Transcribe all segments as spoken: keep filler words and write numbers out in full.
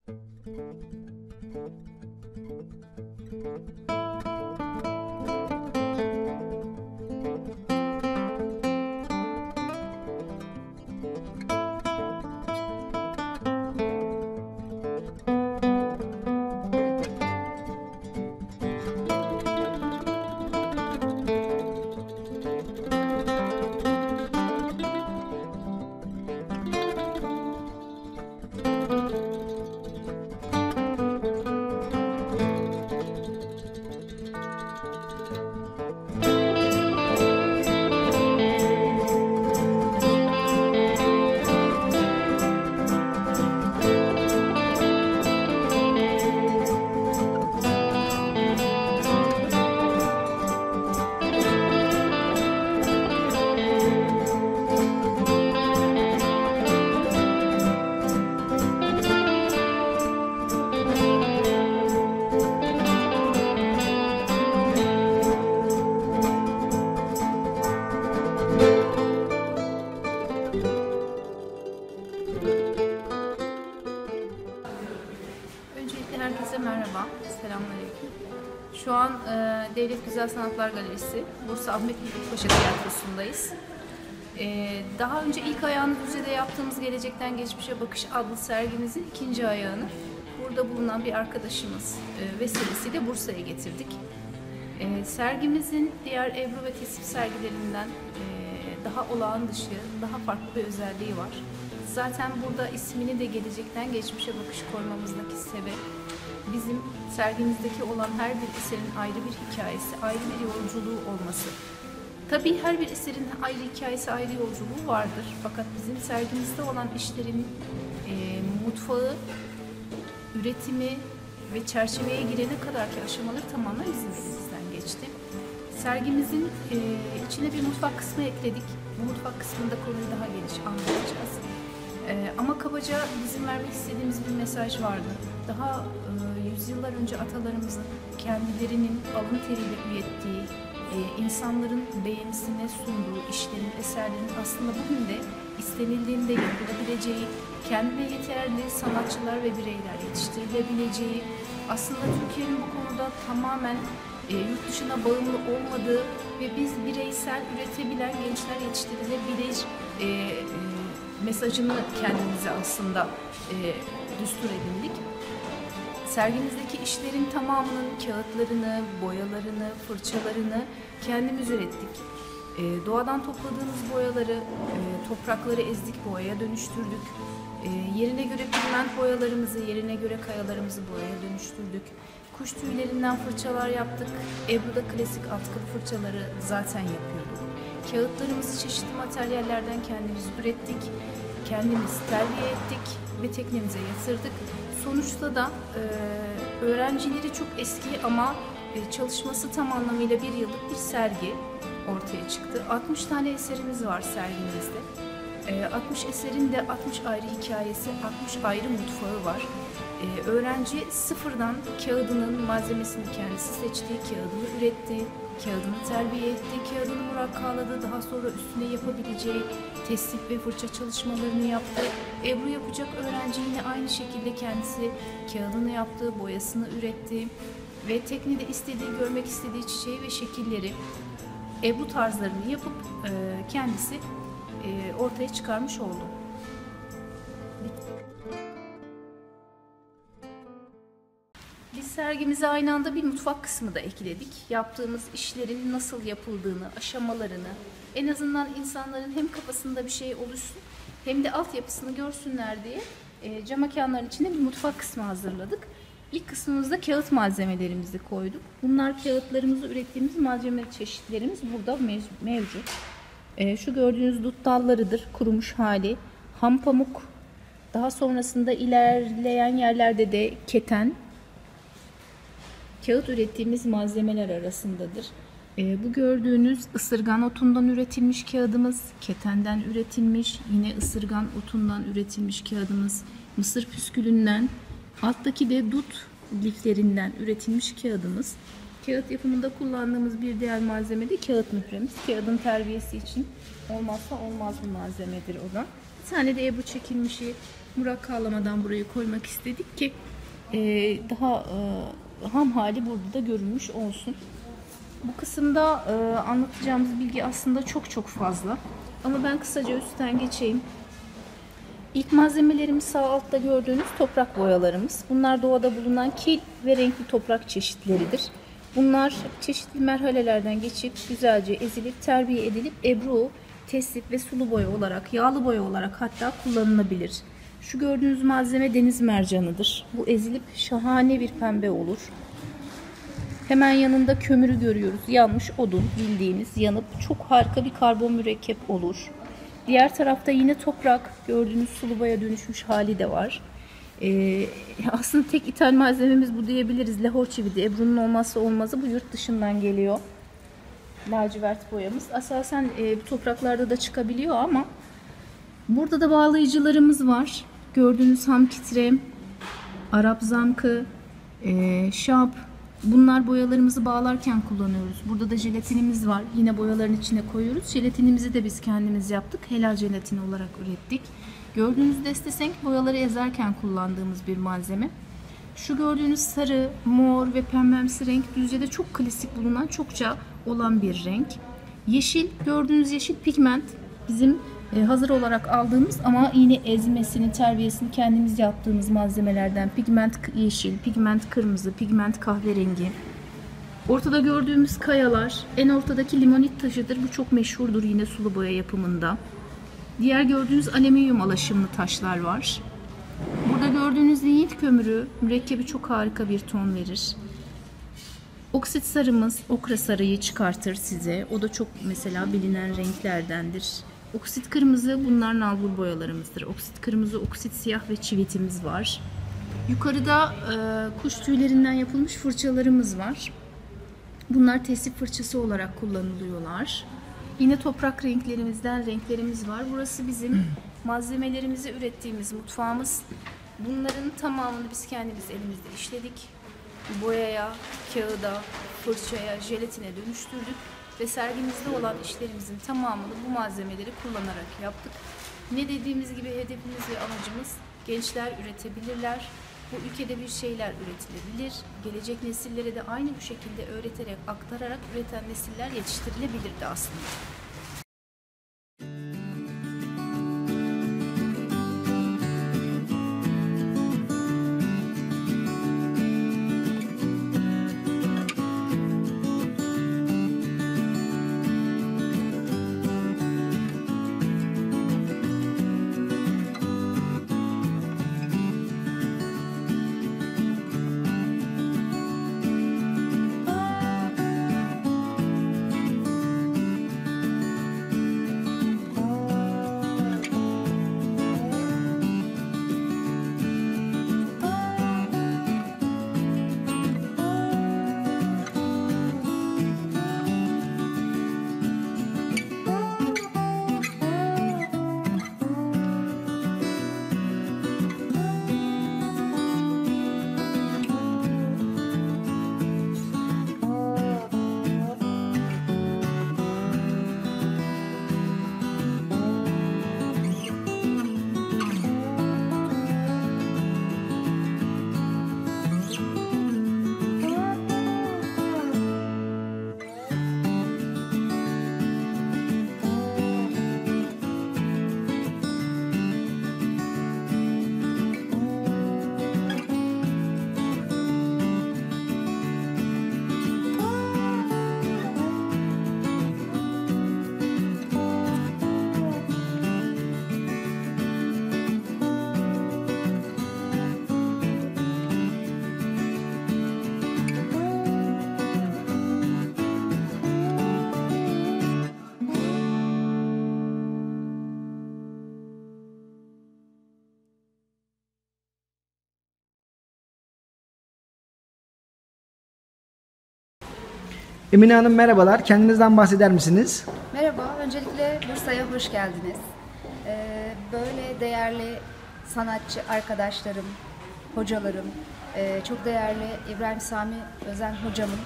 Herkese merhaba, selamünaleyküm. Şu an e, Devlet Güzel Sanatlar Galerisi, Bursa Ahmet Mithat Paşa Tiyatrosu'ndayız. E, daha önce ilk ayağını Düzce'de yaptığımız Gelecekten Geçmişe Bakış adlı sergimizin ikinci ayağını burada bulunan bir arkadaşımız e, vesilesiyle Bursa'ya getirdik. E, sergimizin diğer Ebru ve Tesip sergilerinden e, daha olağan dışı, daha farklı bir özelliği var. Zaten burada ismini de Gelecekten Geçmişe Bakış koymamızdaki sebep, bizim sergimizdeki olan her bir eserin ayrı bir hikayesi, ayrı bir yolculuğu olması. Tabii her bir eserin ayrı hikayesi, ayrı yolculuğu vardır. Fakat bizim sergimizde olan işlerin e, mutfağı, üretimi ve çerçeveye girene kadarki aşamalar tamamen bizim elimizden geçti. Sergimizin e, içine bir mutfak kısmı ekledik. Bu mutfak kısmında konuyu daha geniş anlatacağız. E, ama kabaca bizim vermek istediğimiz bir mesaj vardı. Daha e, yüzyıllar önce atalarımızın kendilerinin alın teriyle ürettiği, e, insanların beğenisine sunduğu işlerin, eserlerin aslında bugün de istenildiğinde yapılabileceği, kendine yeterli sanatçılar ve bireyler yetiştirilebileceği, aslında Türkiye'nin bu konuda tamamen e, yurt dışına bağımlı olmadığı ve biz bireysel üretebilen gençler yetiştirilebilir e, e, mesajını kendimize aslında e, düstur edindik. Sergimizdeki işlerin tamamının kağıtlarını, boyalarını, fırçalarını kendimiz ürettik. E, doğadan topladığımız boyaları, e, toprakları ezdik, boyaya dönüştürdük. E, yerine göre pigment boyalarımızı, yerine göre kayalarımızı boyaya dönüştürdük. Kuş tüylerinden fırçalar yaptık. Ebru'da klasik atkılı fırçaları zaten yapıyorduk. Kağıtlarımızı çeşitli materyallerden kendimiz ürettik. Kendimiz terbiye ettik ve teknemize yatırdık. Sonuçta da e, öğrencileri çok eski ama e, çalışması tam anlamıyla bir yıllık bir sergi ortaya çıktı. altmış tane eserimiz var sergimizde. E, altmış eserin de altmış ayrı hikayesi, altmış ayrı mutfağı var. E, öğrenci sıfırdan kağıdının malzemesini kendisi seçti, kağıdını üretti, kağıdını terbiye etti, kağıdını murakkaladı, daha sonra üstüne yapabileceği tesip ve fırça çalışmalarını yaptı. Ebru yapacak öğrenci yine aynı şekilde kendisi kağıdını yaptı, boyasını üretti ve teknede istediği, görmek istediği çiçeği ve şekilleri, Ebru tarzlarını yapıp e, kendisi e, ortaya çıkarmış oldu. Biz sergimize aynı anda bir mutfak kısmı da ekledik. Yaptığımız işlerin nasıl yapıldığını, aşamalarını, en azından insanların hem kafasında bir şey oluşsun hem de altyapısını görsünler diye e, cam mekanların içinde bir mutfak kısmı hazırladık. İlk kısmımızda kağıt malzemelerimizi koyduk. Bunlar kağıtlarımızı ürettiğimiz malzeme çeşitlerimiz burada mevcut. E, şu gördüğünüz dut dallarıdır, kurumuş hali, ham pamuk, daha sonrasında ilerleyen yerlerde de keten, kağıt ürettiğimiz malzemeler arasındadır. E, bu gördüğünüz ısırgan otundan üretilmiş kağıdımız, ketenden üretilmiş, yine ısırgan otundan üretilmiş kağıdımız, mısır püskülünden, alttaki de dut liflerinden üretilmiş kağıdımız. Kağıt yapımında kullandığımız bir diğer malzeme de kağıt mühremiz. Kağıdın terbiyesi için olmazsa olmaz bir malzemedir o da. Bir tane de Ebru çekilmişi Murakkağlamadan burayı koymak istedik ki e, daha e, ham hali burada da görünmüş olsun. Bu kısımda e, anlatacağımız bilgi aslında çok çok fazla. Ama ben kısaca üstten geçeyim. İlk malzemelerimiz sağ altta gördüğünüz toprak boyalarımız. Bunlar doğada bulunan kil ve renkli toprak çeşitleridir. Bunlar çeşitli merhalelerden geçip güzelce ezilip terbiye edilip ebru, tesip ve sulu boya olarak, yağlı boya olarak hatta kullanılabilir. Şu gördüğünüz malzeme deniz mercanıdır. Bu ezilip şahane bir pembe olur. Hemen yanında kömürü görüyoruz. Yanmış odun, bildiğimiz yanıp çok harika bir karbon mürekkep olur. Diğer tarafta yine toprak, gördüğünüz sulu boya dönüşmüş hali de var. Ee, aslında tek ithal malzememiz bu diyebiliriz. Lahor çividi, Ebru'nun olmazsa olmazı, bu yurt dışından geliyor. Lacivert boyamız. Asasen e, bu topraklarda da çıkabiliyor ama burada da bağlayıcılarımız var. Gördüğünüz ham kitrem, Arap zamkı, e, şap. Bunlar boyalarımızı bağlarken kullanıyoruz. Burada da jelatinimiz var. Yine boyaların içine koyuyoruz. Jelatinimizi de biz kendimiz yaptık. Helal jelatin olarak ürettik. Gördüğünüz destesenk boyaları ezerken kullandığımız bir malzeme. Şu gördüğünüz sarı, mor ve pembemsi renk Düzce'de çok klasik bulunan, çokça olan bir renk. Yeşil, gördüğünüz yeşil pigment. Bizim e, hazır olarak aldığımız ama yine ezmesini, terbiyesini kendimiz yaptığımız malzemelerden pigment yeşil, pigment kırmızı, pigment kahverengi. Ortada gördüğümüz kayalar, en ortadaki limonit taşıdır. Bu çok meşhurdur yine sulu boya yapımında. Diğer gördüğünüz alüminyum alaşımlı taşlar var. Burada gördüğünüz lignit kömürü mürekkebi çok harika bir ton verir. Oksit sarımız okra sarıyı çıkartır size. O da çok mesela bilinen renklerdendir. Oksit kırmızı, bunlar nalbur boyalarımızdır. Oksit kırmızı, oksit siyah ve çivitimiz var. Yukarıda e, kuş tüylerinden yapılmış fırçalarımız var. Bunlar tesip fırçası olarak kullanılıyorlar. Yine toprak renklerimizden renklerimiz var. Burası bizim malzemelerimizi ürettiğimiz mutfağımız. Bunların tamamını biz kendimiz elimizde işledik. Boyaya, kağıda, fırçaya, jelatine dönüştürdük ve sergimizde olan işlerimizin tamamını bu malzemeleri kullanarak yaptık. Ne dediğimiz gibi hedefimiz ve amacımız gençler üretebilirler. Bu ülkede bir şeyler üretilebilir. Gelecek nesillere de aynı bu şekilde öğreterek, aktararak üreten nesiller yetiştirilebilirdi aslında. Emine Hanım merhabalar. Kendinizden bahseder misiniz? Merhaba. Öncelikle Bursa'ya hoş geldiniz. Ee, böyle değerli sanatçı arkadaşlarım, hocalarım, e, çok değerli İbrahim Sami Özen hocamın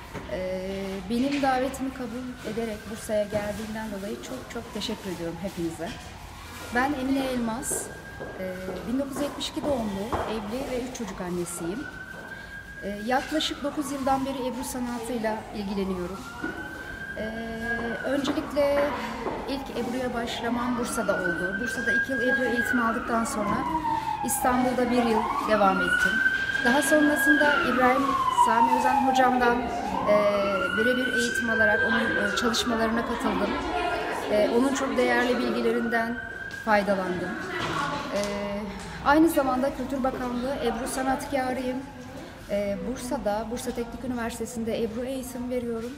e, benim davetimi kabul ederek Bursa'ya geldiğinden dolayı çok çok teşekkür ediyorum hepinize. Ben Emine Elmas. Ee, bin dokuz yüz yetmiş iki doğumlu, evli ve üç çocuk annesiyim. Ee, yaklaşık dokuz yıldan beri Ebru sanatıyla ilgileniyorum. Ee, öncelikle ilk Ebru'ya başlamam Bursa'da oldu. Bursa'da iki yıl Ebru eğitimi aldıktan sonra İstanbul'da bir yıl devam ettim. Daha sonrasında İbrahim Sami Özen hocamdan e, birebir eğitim alarak onun e, çalışmalarına katıldım. E, onun çok değerli bilgilerinden faydalandım. E, aynı zamanda Kültür Bakanlığı Ebru sanatkarıyım. E, Bursa'da, Bursa Teknik Üniversitesi'nde Ebru eğitim veriyorum.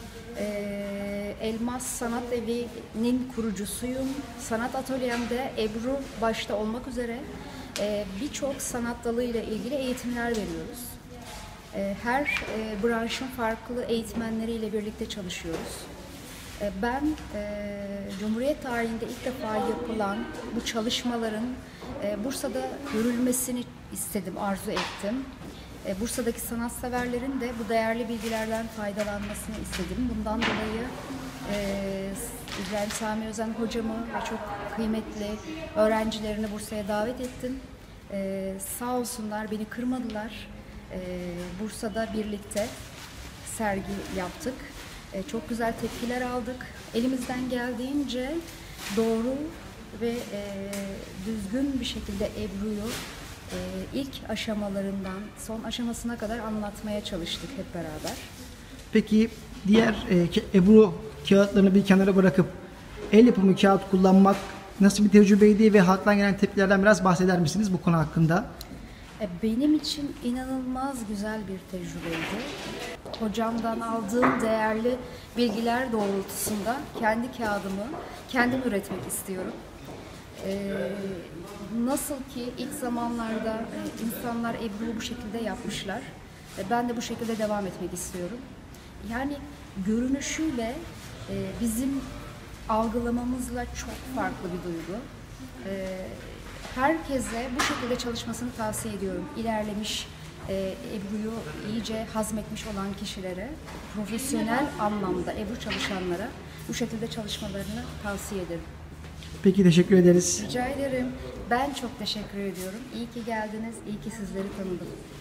E, Elmas Sanat Evi'nin kurucusuyum. Sanat atölyemde Ebru başta olmak üzere e, birçok sanat dalı ile ilgili eğitimler veriyoruz. E, her e, branşın farklı eğitmenleriyle birlikte çalışıyoruz. E, ben e, Cumhuriyet tarihinde ilk defa yapılan bu çalışmaların e, Bursa'da görülmesini istedim, arzu ettim. E, Bursa'daki sanatseverlerin de bu değerli bilgilerden faydalanmasını istedim. Bundan dolayı e, İbrahim Sami Özen hocamı ve çok kıymetli öğrencilerini Bursa'ya davet ettim. E, sağ olsunlar, beni kırmadılar. E, Bursa'da birlikte sergi yaptık. E, çok güzel tepkiler aldık. Elimizden geldiğince doğru ve e, düzgün bir şekilde Ebru'yu e, ilk aşamalarından son aşamasına kadar anlatmaya çalıştık hep beraber. Peki diğer e, ke- Ebru kağıtlarını bir kenara bırakıp el yapımı kağıt kullanmak nasıl bir tecrübeydi ve halktan gelen tepkilerden biraz bahseder misiniz bu konu hakkında? E, Benim için inanılmaz güzel bir tecrübeydi. Hocamdan aldığım değerli bilgiler doğrultusunda kendi kağıdımı kendim üretmek istiyorum. E, nasıl ki ilk zamanlarda e, insanlar Ebru'yu bu şekilde yapmışlar, e, ben de bu şekilde devam etmek istiyorum. Yani görünüşüyle e, bizim algılamamızla çok farklı bir duygu. E, Herkese bu şekilde çalışmasını tavsiye ediyorum. İlerlemiş, e, Ebru'yu iyice hazmetmiş olan kişilere, profesyonel anlamda Ebru çalışanlara bu şekilde çalışmalarını tavsiye ederim. Peki teşekkür ederiz. Rica ederim. Ben çok teşekkür ediyorum. İyi ki geldiniz, iyi ki sizleri tanıdım.